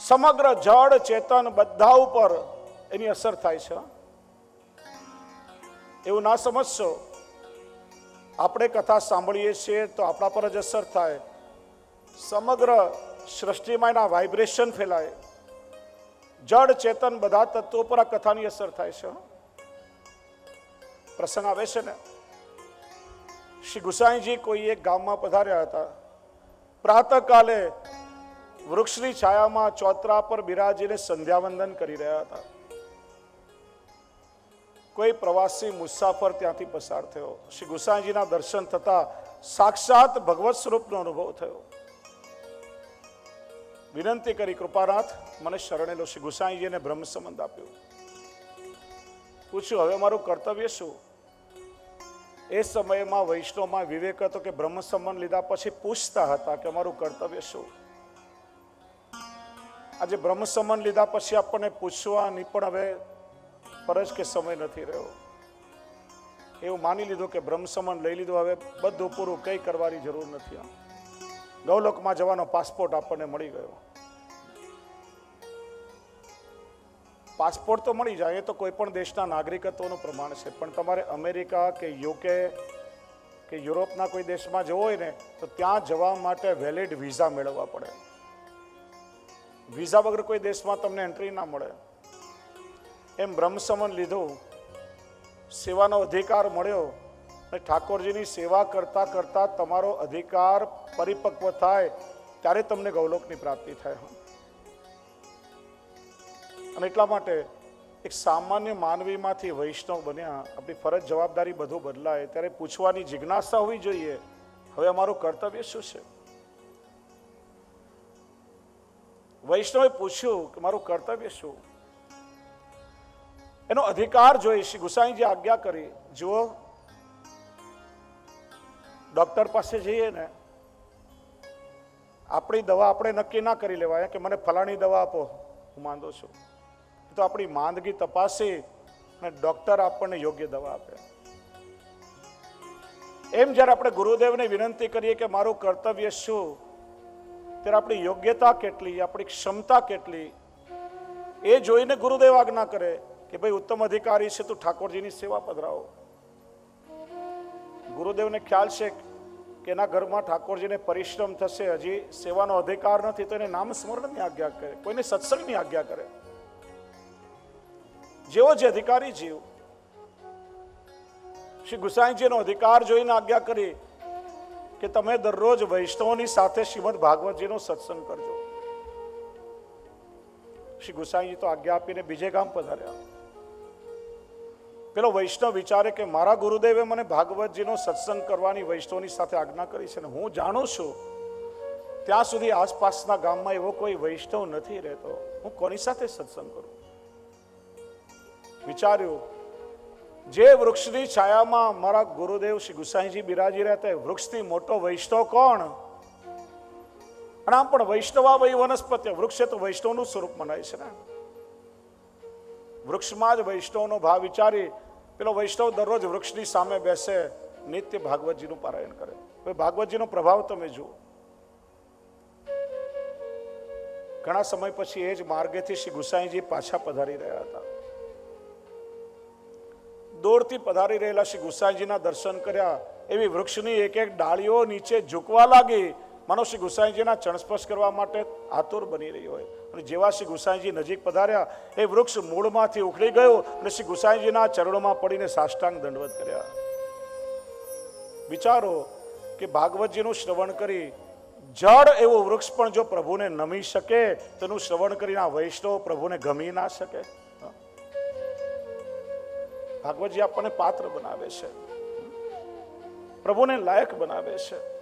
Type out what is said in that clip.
સમગ્ર જળ ચેતન બધા ઉપર એની અસર થાય છે. એવું ના સમજશો, આપણે કથા સાંભળીએ છીએ તો આપણા પર જ અસર થાય. સમગ્ર સૃષ્ટિમાં એના વાઇબ્રેશન ફેલાય. જળ ચેતન બધા તત્વો પર આ કથાની અસર થાય છે. પ્રસંગ આવે છે ને, શ્રી ગુસાઈજી કોઈ એક ગામમાં પધાર્યા હતા. પ્રાતઃકાલે વૃક્ષની છાયામાં ચોતરા પર બિરાજીને સંધ્યાવંદન કરી રહ્યા હતા. કોઈ પ્રવાસી મુસાફર ત્યાંથી પસાર થયો. શ્રી ગુસાઈજીના દર્શન થતા સાક્ષાત ભગવત સ્વરૂપનો અનુભવ થયો. વિનંતી કરી, કૃપાનાથ મને શરણે લો. શ્રી ગુસાઈજીને બ્રહ્મ સંબંધ આપ્યો. પૂછ્યું, હવે મારું કર્તવ્ય શું? એ સમયમાં વૈષ્ણવમાં વિવેક હતો કે બ્રહ્મ સંબંધ લીધા પછી પૂછતા હતા કે અમારું કર્તવ્ય શું. આજે બ્રહ્મ સંબંધ લીધા પછી આપણને પૂછવાની પણ હવે ફરજ કે સમય નથી રહ્યો. એવું માની લીધું કે બ્રહ્મ સંબંધ લઈ લીધું, હવે બધું પૂરું, કંઈ કરવાની જરૂર નથી. ગૌલોકમાં જવાનો પાસપોર્ટ આપણને મળી ગયો. પાસપોર્ટ તો મળી જાય, એ તો કોઈ પણ દેશના નાગરિકત્વનું પ્રમાણ છે. પણ તમારે અમેરિકા કે યુકે કે યુરોપના કોઈ દેશમાં જવું હોય ને તો ત્યાં જવા માટે વેલિડ વિઝા મેળવવા પડે. વિઝા વગર કોઈ દેશમાં તમને એન્ટ્રી ના મળે. એમ બ્રહ્મ સંબંધ લીધું, સેવાનો અધિકાર મળ્યો, અને ઠાકોરજીની સેવા કરતા કરતા તમારો અધિકાર પરિપક્વ થાય ત્યારે તમને ગૌલોકની પ્રાપ્તિ થાય. અને એટલા માટે એક સામાન્ય માનવીમાંથી વૈષ્ણવ બન્યા. આપણી ફરજ જવાબદારી બધું બદલાય ત્યારે પૂછવાની જિજ્ઞાસા હોવી જોઈએ, હવે અમારું કર્તવ્ય શું છે? વૈષ્ણવે પૂછ્યું કે મારું કર્તવ્ય શું? એનો અધિકાર જોઈ શ્રી ગુસાઈજી આજ્ઞા કરી. જુઓ, ડોક્ટર પાસે જઈએ ને, આપણી દવા આપણે નક્કી ના કરી લેવાય કે મને ફલાણી દવા આપો, હું માંદો છું. તો આપણી માંદગી તપાસી અને ડોક્ટર આપણને યોગ્ય દવા આપે. એમ જ્યારે આપણે ગુરુદેવને વિનંતી કરીએ કે મારું કર્તવ્ય શું, ત્યારે આપણી યોગ્યતા કેટલી, આપણી ક્ષમતા કેટલી, એ જોઈને ગુરુદેવ આજ્ઞા કરે કે ભાઈ ઉત્તમ અધિકારી છે, તું ઠાકોરજીની સેવા પધરાવો. ગુરુદેવને ખ્યાલ છે કે એના ઘરમાં ઠાકોરજીને પરિશ્રમ થશે, હજી સેવાનો અધિકાર નથી, તો એને નામ સ્મરણની આજ્ઞા કરે, કોઈને સત્સંગની આજ્ઞા કરે. જેવો જે અધિકારી જીવ. શ્રી ગુસાઈજીનો અધિકાર જોઈને આજ્ઞા કરી કે તમે દરરોજ વૈષ્ણવની સાથે શ્રીમદ ભાગવતજીનો સત્સંગ કરજો. શ્રી ગુસાઈજી તો આજ્ઞા આપીને બીજે ગામ પધાર્યા. પેલો વૈષ્ણવ વિચારે કે મારા ગુરુદેવે મને ભાગવતજીનો સત્સંગ કરવાની વૈષ્ણવની સાથે આજ્ઞા કરી છે, ને હું જાણું છું ત્યાં સુધી આસપાસના ગામમાં એવો કોઈ વૈષ્ણવ નથી રહેતો, હું કોની સાથે સત્સંગ કરું? વિચાર્યું, જે વૃક્ષની છાયામાં મારા ગુરુદેવ શ્રી ગુસાઈજી બિરાજી રહેતા, વૃક્ષથી મોટો વૈષ્ણવ કોણ? અને આમ પણ વૈષ્ણવા વૈ વનસ્પતિ, વૃક્ષ તો વૈષ્ણવનું સ્વરૂપ મનાય છે ને. વૃક્ષમાં જ વૈષ્ણવનો ભાવ વિચારી પેલો વૈષ્ણવ દરરોજ વૃક્ષની સામે બેસે, નિત્ય ભાગવતજીનું પારાયણ કરે. હવે ભાગવતજીનો પ્રભાવ તમે જુઓ. ઘણા સમય પછી એ જ માર્ગેથી શ્રી ગુસાઈજી પાછા પધારી રહ્યા હતા. દૂરથી પધારી રહેલા શ્રી ગુસાઈજીના દર્શન કર્યા. એવી વૃક્ષની એક એક ડાળીઓ નીચે ઝૂકવા લાગી, માનો શ્રી ગુસાઈજીના ચરણસ્પર્શ કરવા માટે આતુર બની રહી હોય. અને જેવા શ્રી ગુસાઈજી નજીક પધાર્યા, એ વૃક્ષ મૂળમાંથી ઉખડી ગયો અને શ્રી ગુસાઈજીના ચરણોમાં પડીને સાષ્ટાંગ દંડવત કર્યા. વિચારો કે ભાગવતજીનું શ્રવણ કરી જળ એવું વૃક્ષ પણ જો પ્રભુને નમી શકે, તેનું શ્રવણ કરીને આ વૈષ્ણવ પ્રભુને ગમી ના શકે? ભાગવતજી આપણને પાત્ર બનાવે છે, પ્રભુને લાયક બનાવે છે.